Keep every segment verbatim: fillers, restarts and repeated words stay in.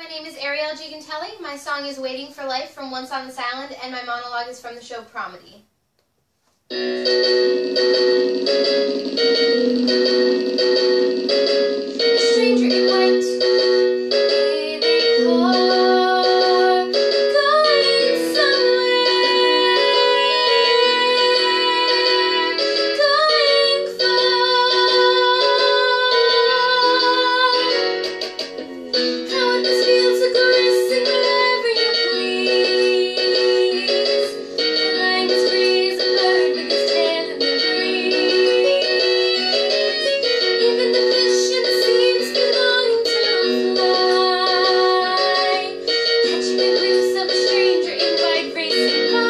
My name is Ariel Gigantelli. My song is Waiting for Life from Once on This Island, and my monologue is from the show Promedy. A stranger in white, in a car, going somewhere, going far. How it must feel to glisten wherever you please, flying as free as a bird with its tail in the breeze. Even the fish in the seas belong to fly, catching a glimpse of a stranger in white racing by.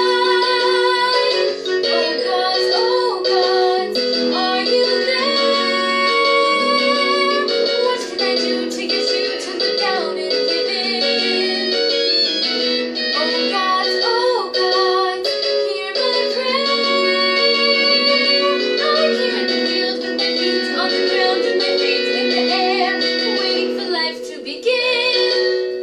Oh gods, oh gods, are you there? What can I do to get you to look down and give in? Oh gods, oh gods, hear my prayer. I'm here in the field with my feet on the ground and my feet in the air, waiting for life to begin.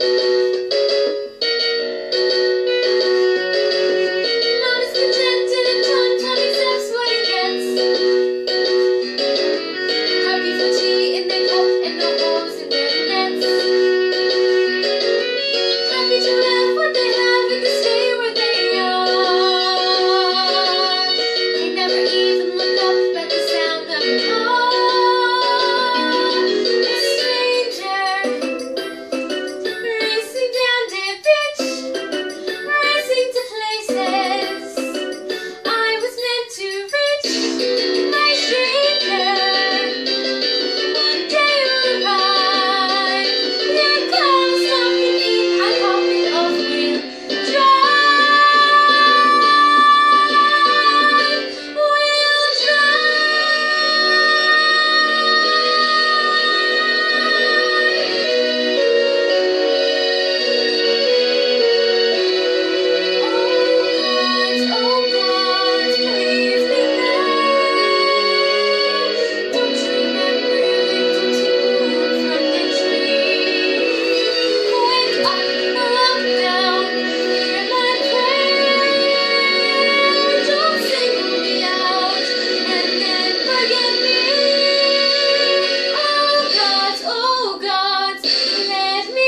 Not as contented and Tom Tom accepts what he gets. Happy for tea in their cup and no holes in their nets. Happy to have what they have and to stay where they are. They never even look up at the sound of a car. A stranger racing down their beach, racing to places I was meant to reach. My stranger, one day will arrive. Here comes something deep, I'm hoping of will drive, will drive. Oh gods, please be there. Don't you remember your little tune from the tree? Wake up, look down, hear my prayer. Don't single me out and then forget me. Oh gods, oh gods, let me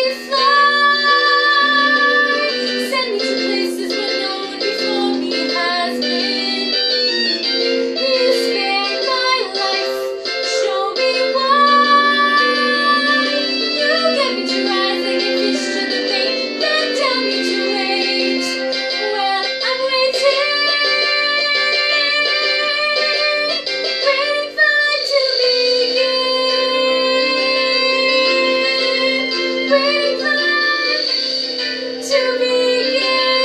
fly. Send me to places where no one before me has been. You spared my life, show me why. You get me to rise, I give fish to the bait, then tell me to wait. Well, I'm waiting, waiting for life to begin, waiting for life to begin.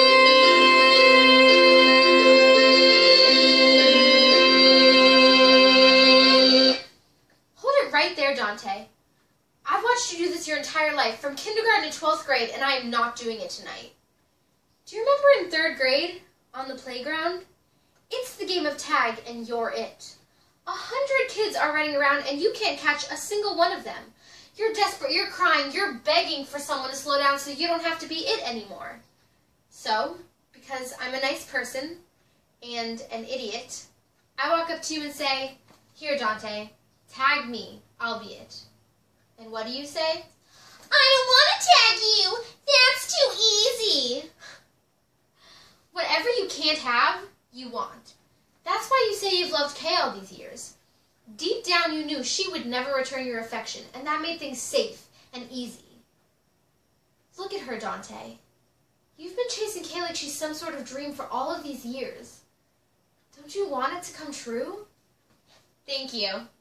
Hold it right there, Dante. I've watched you do this your entire life, from kindergarten to twelfth grade, and I am not doing it tonight. Do you remember in third grade, on the playground? It's the game of tag, and you're it. A hundred kids are running around, and you can't catch a single one of them. You're desperate, you're crying, you're begging for someone to slow down so you don't have to be it anymore. So, because I'm a nice person and an idiot, I walk up to you and say, "Here, Dante, tag me, I'll be it." And what do you say? "I don't want to tag you, that's too easy." Whatever you can't have, you want. That's why you say you've loved Kay all these years. Deep down you knew she would never return your affection, and that made things safe and easy. Look at her, Dante. You've been chasing Kay like she's some sort of dream for all of these years. Don't you want it to come true? Thank you.